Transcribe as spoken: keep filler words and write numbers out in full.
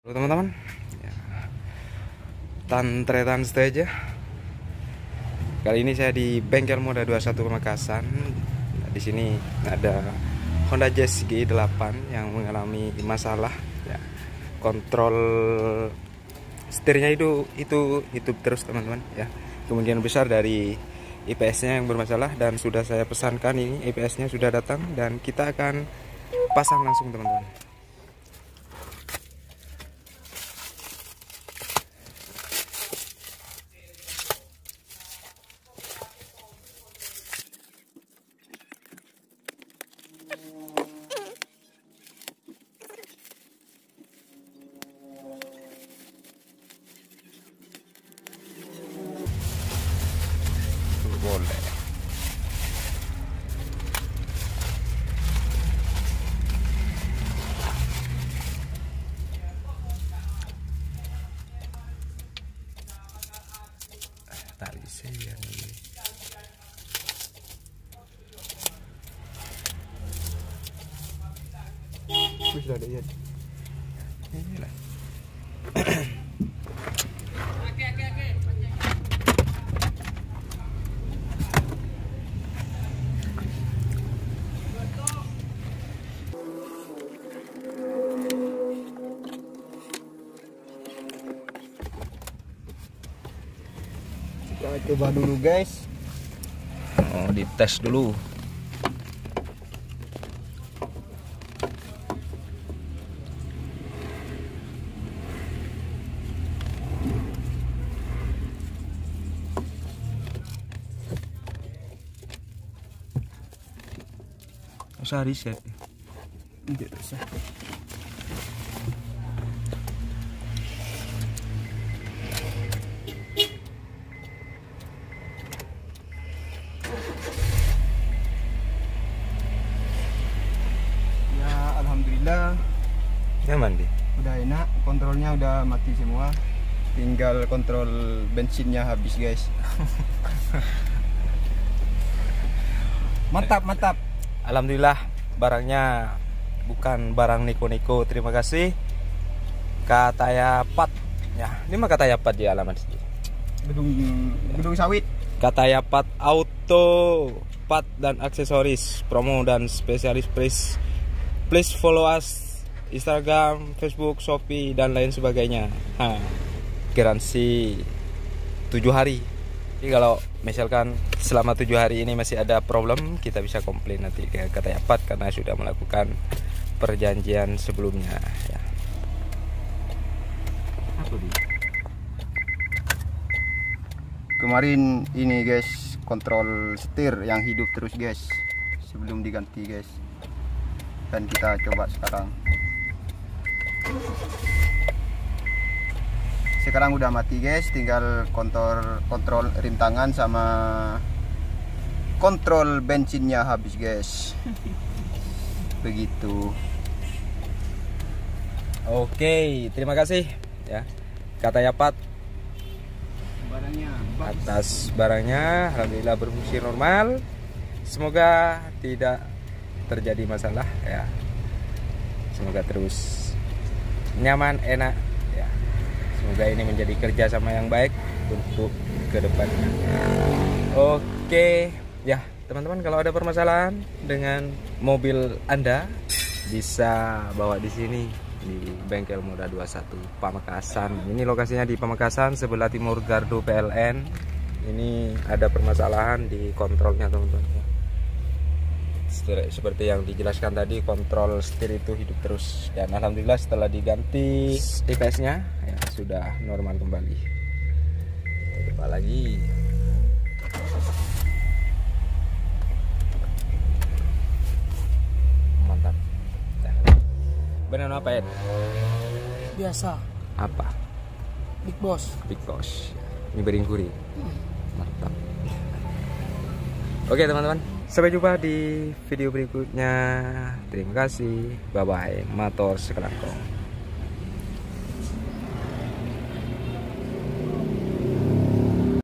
Halo teman-teman, ya, tantretan stay aja. Kali ini saya di bengkel Moda dua puluh satu Pamekasan. Nah, di sini ada Honda Jazz G I delapan yang mengalami masalah. Ya, kontrol setirnya itu itu hidup terus teman-teman. Ya, kemungkinan besar dari I P S-nya yang bermasalah dan sudah saya pesankan ini I P S-nya sudah datang dan kita akan pasang langsung teman-teman. Boleh. Tali saya nih. Sudah ada ya. Inilah. Kita coba dulu guys. Oh, dites dulu. Usah reset. Tidak usah. Ya alhamdulillah Nyaman deh. udah enak, kontrolnya udah mati semua. Tinggal kontrol bensinnya habis guys. Mantap, mantap. Alhamdulillah barangnya bukan barang Niko-Niko. Terima kasih Katayapat. Ya, ini mah Katayapat ya alamat sini. Gedung gedung sawit. Katayapat Auto, Part dan aksesoris, promo dan spesialis please. Please follow us Instagram, Facebook, Shopee dan lain sebagainya. Nah, garansi tujuh hari. Jadi kalau misalkan selama tujuh hari ini masih ada problem, kita bisa komplain nanti ke Katayapat karena sudah melakukan perjanjian sebelumnya ya. Apa di? Kemarin ini guys, kontrol setir yang hidup terus guys sebelum diganti guys. Dan kita coba sekarang. Sekarang udah mati guys, tinggal kontrol kontrol rem tangan sama kontrol bensinnya habis guys. Begitu. Oke, terima kasih ya Katayapat Barangnya atas barangnya. Alhamdulillah berfungsi normal. Semoga tidak terjadi masalah ya. Semoga terus nyaman, enak ya. Semoga ini menjadi kerjasama yang baik untuk kedepannya. Oke ya teman-teman, kalau ada permasalahan dengan mobil Anda bisa bawa di sini di bengkel Moda dua puluh satu Pamekasan. Ini lokasinya di Pamekasan, sebelah timur Gardu P L N. Ini ada permasalahan di kontrolnya teman-teman. Seperti yang dijelaskan tadi, kontrol setir itu hidup terus dan alhamdulillah setelah diganti I P S-nya ya sudah normal kembali. Coba lagi. Mantap. Nah. Benar apa Ed? Biasa, Apa? Big Boss. Big Boss. Ini beringkuri. Mantap. Oke teman-teman, sampai jumpa di video berikutnya. Terima kasih. Bye bye. Matur sekelangkong.